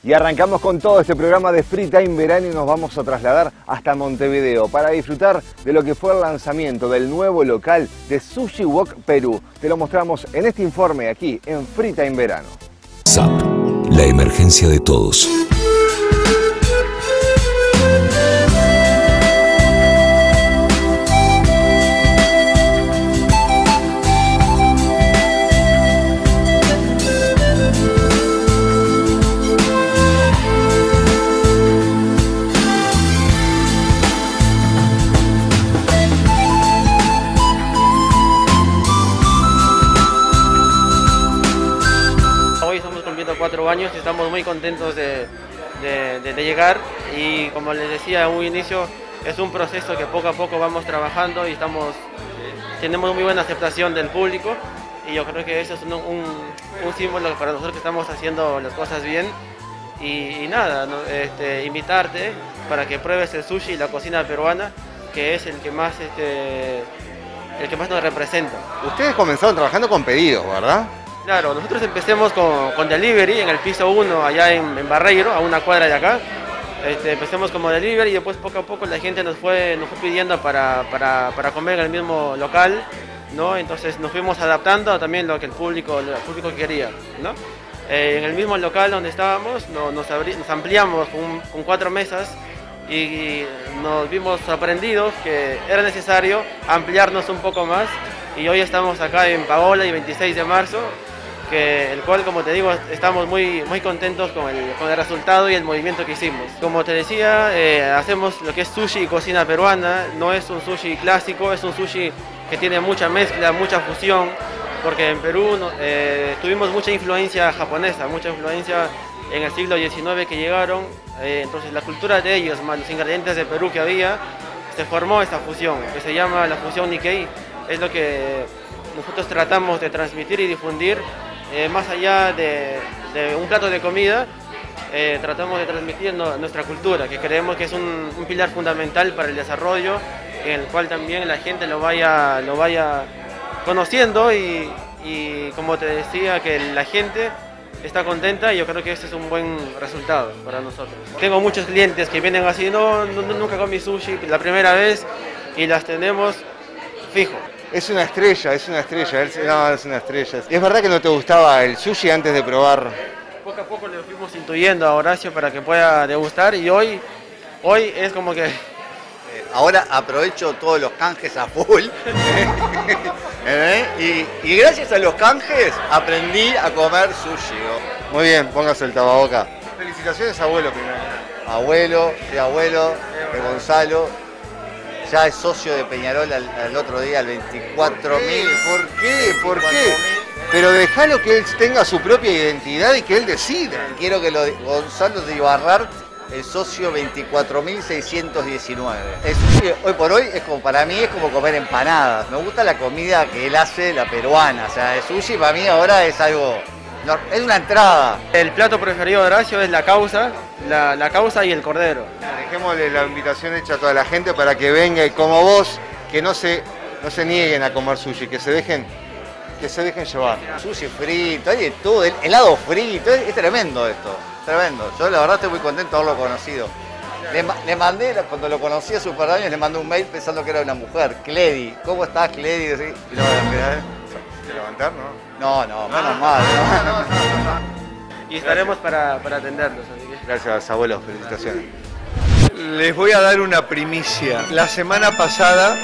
Y arrancamos con todo este programa de Free Time Verano y nos vamos a trasladar hasta Montevideo para disfrutar de lo que fue el lanzamiento del nuevo local de Sushi Wok Perú. Te lo mostramos en este informe aquí en Free Time Verano. SAP, la emergencia de todos. Hoy estamos cumpliendo 4 años y estamos muy contentos de llegar, y como les decía en un inicio, es un proceso que poco a poco vamos trabajando y tenemos muy buena aceptación del público, y yo creo que eso es un símbolo para nosotros que estamos haciendo las cosas bien. Y nada, ¿no? Invitarte para que pruebes el sushi y la cocina peruana, que es el que más nos representa. Ustedes comenzaron trabajando con pedidos, ¿verdad? Claro, nosotros empecemos con delivery en el piso 1 allá en Barreiro, a una cuadra de acá. Empecemos como delivery y después poco a poco la gente nos fue pidiendo para comer en el mismo local, ¿no? Entonces nos fuimos adaptando también lo que el público quería, ¿no? En el mismo local donde estábamos nos ampliamos con 4 mesas y nos vimos sorprendidos que era necesario ampliarnos un poco más, y hoy estamos acá en Paola y 26 de marzo, el cual, como te digo, estamos muy contentos con el resultado y el movimiento que hicimos. Como te decía, hacemos lo que es sushi y cocina peruana. No es un sushi clásico, es un sushi que tiene mucha mezcla, mucha fusión, porque en Perú tuvimos mucha influencia japonesa, mucha influencia en el siglo XIX que llegaron. Entonces la cultura de ellos, más los ingredientes de Perú que había, se formó esta fusión, que se llama la fusión Nikkei. Es lo que nosotros tratamos de transmitir y difundir. Más allá de un plato de comida, tratamos de transmitir nuestra cultura, que creemos que es un pilar fundamental para el desarrollo, en el cual también la gente lo vaya conociendo, y como te decía, que la gente está contenta, y yo creo que este es un buen resultado para nosotros. Tengo muchos clientes que vienen así, nunca comí sushi, la primera vez, y las tenemos fijo. Es una estrella, es una estrella. No, es una estrella. ¿Es verdad que no te gustaba el sushi antes de probar? Poco a poco le fuimos intuyendo a Horacio para que pueda degustar, y hoy es como que... Ahora aprovecho todos los canjes a full. Y gracias a los canjes aprendí a comer sushi. Muy bien, póngase el tapaboca. Felicitaciones, abuelo, primero. Abuelo, de Gonzalo. Ya es socio de Peñarol al otro día, al 24.000. ¿Por qué? ¿Por qué? Pero déjalo que él tenga su propia identidad y que él decida. Quiero que Gonzalo de Ibarrart, el socio 24.619. El sushi hoy por hoy para mí es como comer empanadas. Me gusta la comida que él hace, la peruana. O sea, el sushi para mí ahora es algo... es una entrada. El plato preferido de Horacio es la causa y el cordero. Dejémosle la invitación hecha a toda la gente para que venga, y como vos, que no se nieguen a comer sushi, que se dejen llevar. Sushi frito, hay de todo, helado frito, es tremendo esto, tremendo. Yo la verdad estoy muy contento de haberlo conocido. Le mandé, cuando lo conocí a sus años, le mandé un mail pensando que era una mujer. Cledi, ¿cómo estás, Cledi? Y ¿Levantar, no? No, menos mal. Y estaremos para atenderlos. Así que... Gracias, abuelo, felicitaciones. Les voy a dar una primicia. La semana pasada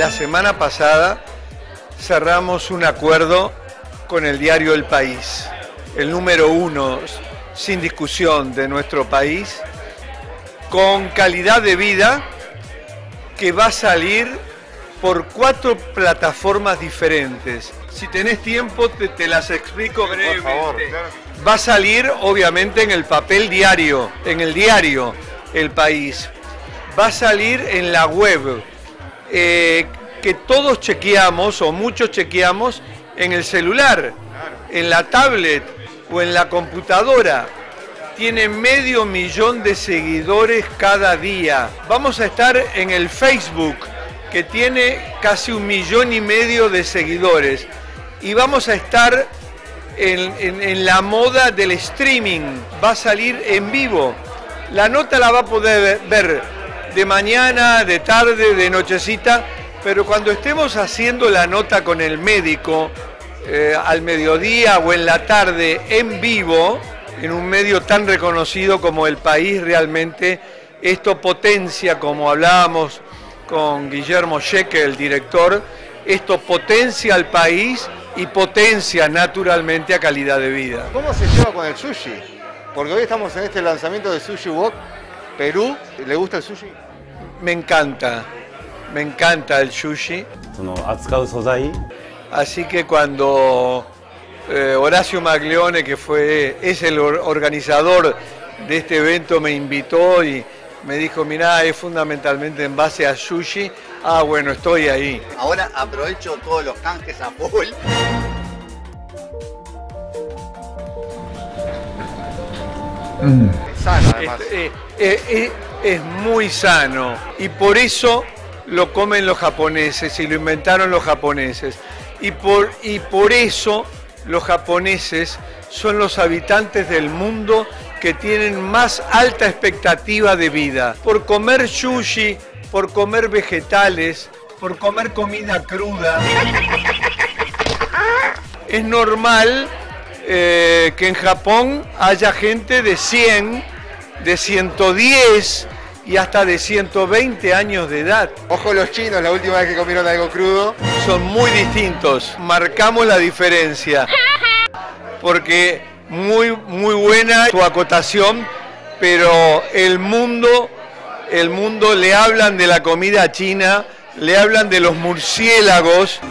cerramos un acuerdo con el diario El País, el número 1 sin discusión de nuestro país, con calidad de vida, que va a salir por 4 plataformas diferentes. Si tenés tiempo te las explico brevemente. Por favor, claro. Va a salir obviamente en el papel diario, en el diario El País. Va a salir en la web, que todos chequeamos, o muchos chequeamos, en el celular, en la tablet o en la computadora. Tiene 500.000 de seguidores cada día. Vamos a estar en el Facebook, que tiene casi 1,5 millones de seguidores. Y vamos a estar en la moda del streaming, va a salir en vivo. La nota la va a poder ver de mañana, de tarde, de nochecita, pero cuando estemos haciendo la nota con el médico, al mediodía o en la tarde en vivo, en un medio tan reconocido como El País, realmente esto potencia, como hablábamos con Guillermo Sheque, el director, esto potencia al país y potencia naturalmente a calidad de vida. ¿Cómo se lleva con el sushi? Porque hoy estamos en este lanzamiento de Sushi Wok Perú. ¿Le gusta el sushi? Me encanta el sushi. Así que cuando Horacio Maglione, que es el organizador de este evento, me invitó y me dijo, mirá, es fundamentalmente en base a sushi. Ah, bueno, estoy ahí. Ahora aprovecho todos los canjes a full. Es sano, además. Es muy sano y por eso lo comen los japoneses y lo inventaron los japoneses. Y por eso los japoneses son los habitantes del mundo que tienen más alta expectativa de vida. Por comer sushi, por comer vegetales, por comer comida cruda. Es normal que en Japón haya gente de 100, de 110 y hasta de 120 años de edad. Ojo los chinos, la última vez que comieron algo crudo. Son muy distintos, marcamos la diferencia, porque muy buena tu acotación, pero el mundo le hablan de la comida china, le hablan de los murciélagos.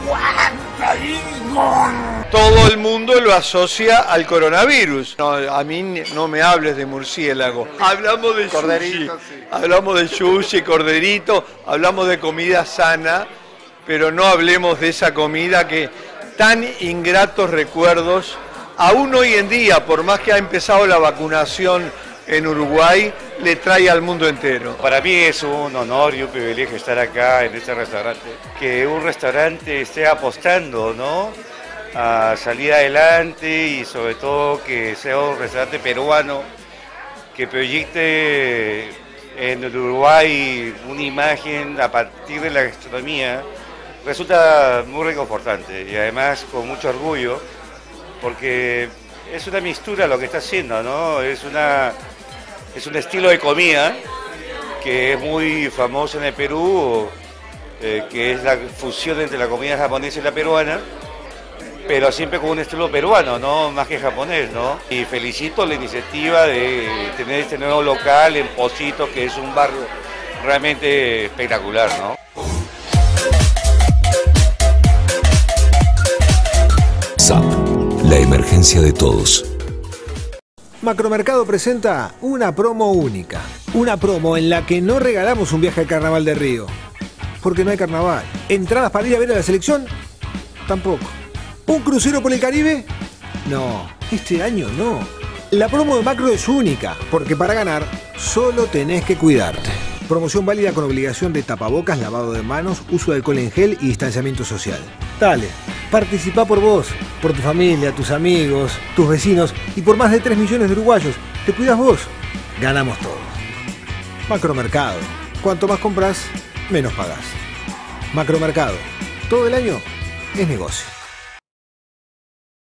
Todo el mundo lo asocia al coronavirus. No, a mí no me hables de murciélago. Hablamos de sushi, sí. Hablamos de sushi, corderito, hablamos de comida sana, pero no hablemos de esa comida que tan ingratos recuerdos, aún hoy en día, por más que ha empezado la vacunación en Uruguay, le trae al mundo entero. Para mí es un honor y un privilegio estar acá en este restaurante. Que un restaurante esté apostando, ¿no?, a salir adelante y sobre todo que sea un restaurante peruano que proyecte en el Uruguay una imagen a partir de la gastronomía, resulta muy reconfortante y además con mucho orgullo, porque es una mixtura lo que está haciendo, ¿no? Es un estilo de comida que es muy famoso en el Perú, que es la fusión entre la comida japonesa y la peruana, pero siempre con un estilo peruano, ¿no?, más que japonés, ¿no? Y felicito la iniciativa de tener este nuevo local en Pocito, que es un barrio realmente espectacular, ¿no? SAP, la emergencia de todos. Macromercado presenta una promo única. Una promo en la que no regalamos un viaje al Carnaval de Río, porque no hay carnaval. ¿Entradas para ir a ver a la selección? Tampoco. ¿Un crucero por el Caribe? No, este año no. La promo de Macro es única, porque para ganar solo tenés que cuidarte. Promoción válida con obligación de tapabocas, lavado de manos, uso de alcohol en gel y distanciamiento social. Dale, participa por vos, por tu familia, tus amigos, tus vecinos y por más de 3 millones de uruguayos. Te cuidas vos, ganamos todos. Macromercado. Cuanto más compras, menos pagás. Macromercado. Todo el año es negocio.